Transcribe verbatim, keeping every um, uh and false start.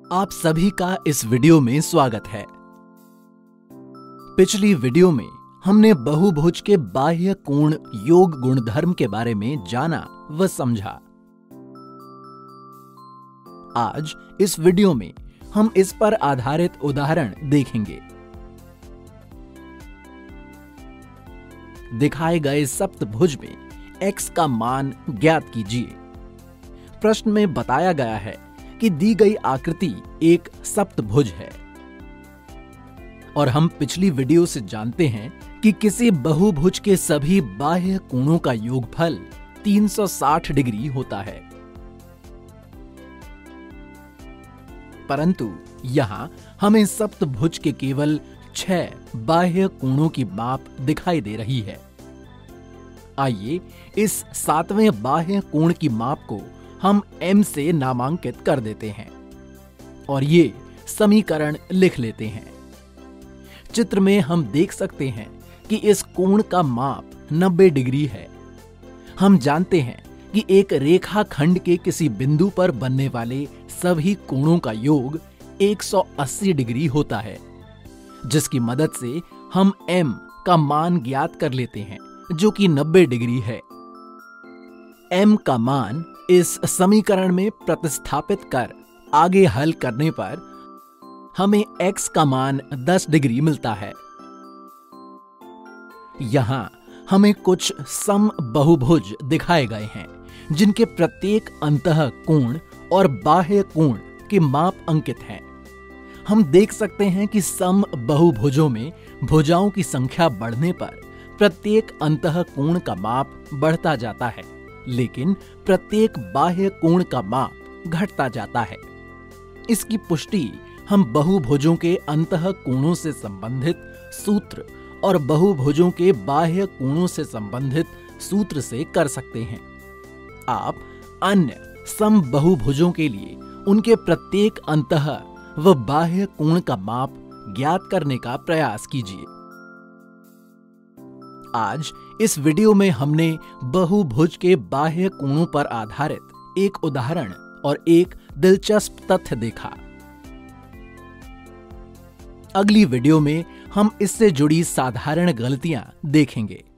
आप सभी का इस वीडियो में स्वागत है। पिछली वीडियो में हमने बहुभुज के बाह्य कोण योग गुणधर्म के बारे में जाना व समझा। आज इस वीडियो में हम इस पर आधारित उदाहरण देखेंगे। दिखाए गए सप्तभुज में x का मान ज्ञात कीजिए। प्रश्न में बताया गया है कि दी गई आकृति एक सप्तभुज है और हम पिछली वीडियो से जानते हैं कि किसी बहुभुज के सभी बाह्य कोणों का योगफल तीन सौ साठ डिग्री होता है। परंतु यहां हमें सप्तभुज के केवल छह बाह्य कोणों की माप दिखाई दे रही है। आइए इस सातवें बाह्य कोण की माप को हम m से नामांकित कर देते हैं और ये समीकरण लिख लेते हैं। चित्र में हम देख सकते हैं कि इस कोण का माप नब्बे डिग्री है। हम जानते हैं कि एक रेखाखंड के किसी बिंदु पर बनने वाले सभी कोणों का योग एक सौ अस्सी डिग्री होता है, जिसकी मदद से हम m का मान ज्ञात कर लेते हैं जो कि नब्बे डिग्री है। m का मान इस समीकरण में प्रतिस्थापित कर आगे हल करने पर हमें x का मान दस डिग्री मिलता है। यहां हमें कुछ सम बहुभुज दिखाए गए हैं जिनके प्रत्येक अंतः कोण और बाह्य कोण के माप अंकित हैं। हम देख सकते हैं कि सम बहुभुजों में भुजाओं की संख्या बढ़ने पर प्रत्येक अंतः कोण का माप बढ़ता जाता है, लेकिन प्रत्येक बाह्य कोण का माप घटता जाता है। इसकी पुष्टि हम बहुभुजों के अंतः कोणों से संबंधित सूत्र और बहुभुजों के बाह्य कोणों से संबंधित सूत्र से कर सकते हैं। आप अन्य सम बहुभुजों के लिए उनके प्रत्येक अंतः व बाह्य कोण का माप ज्ञात करने का प्रयास कीजिए। आज इस वीडियो में हमने बहुभुज के बाह्य कोणों पर आधारित एक उदाहरण और एक दिलचस्प तथ्य देखा। अगली वीडियो में हम इससे जुड़ी साधारण गलतियां देखेंगे।